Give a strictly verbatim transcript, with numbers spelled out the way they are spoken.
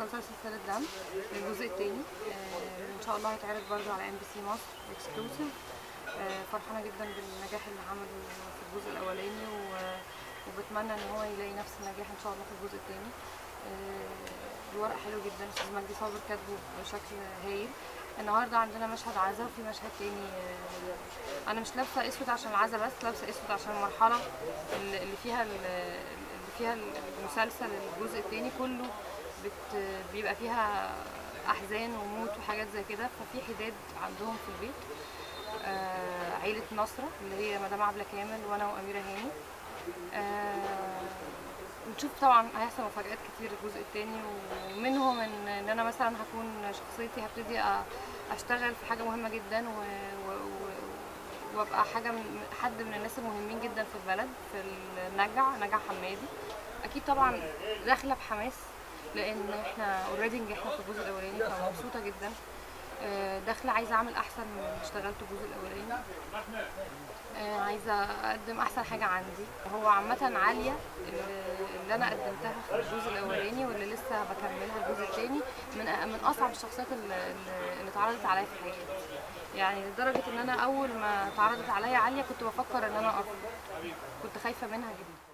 مسلسل سلسلة دم الجزء الثاني ان شاء الله هيتعرض برضه على ام بي سي مصر اكسكلوسيف. فرحانه جدا بالنجاح اللي عمله في الجزء الاولاني وبتمنى ان هو يلاقي نفس النجاح ان شاء الله في الجزء الثاني. الورق حلو جدا، استاذ مجدي صابر كاتبه بشكل هايل. النهارده عندنا مشهد عزا وفي مشهد تاني. انا مش لابسه اسود عشان العزا بس، لابسه اسود عشان المرحله اللي فيها اللي فيها المسلسل الجزء الثاني كله بت بيبقى فيها احزان وموت وحاجات زي كده، ففي حداد عندهم في البيت. آه عيله نصره اللي هي مدام عبله كامل وانا واميره هاني. آه نشوف طبعا هيحصل مفاجآت كتير الجزء الثاني، ومنهم ان ان انا مثلا هكون شخصيتي هبتدي اشتغل في حاجه مهمه جدا و... و... وابقى حاجه من حد من الناس المهمين جدا في البلد، في النجع نجع حمادي. اكيد طبعا داخله بحماس لان احنا اوريدي نجحنا في الجزء الاولاني، فمبسوطه جدا. داخله عايزه اعمل احسن من اللي اشتغلته الجزء الاولاني، عايزه اقدم احسن حاجه عندي. هو عامه عاليه اللي انا قدمتها في الجزء الاولاني واللي لسه بكملها الجزء الثاني من من اصعب الشخصيات اللي, اللي اتعرضت عليا في حياتي، يعني لدرجه ان انا اول ما اتعرضت عليا عاليه كنت بفكر ان انا ارفض، كنت خايفه منها جدا.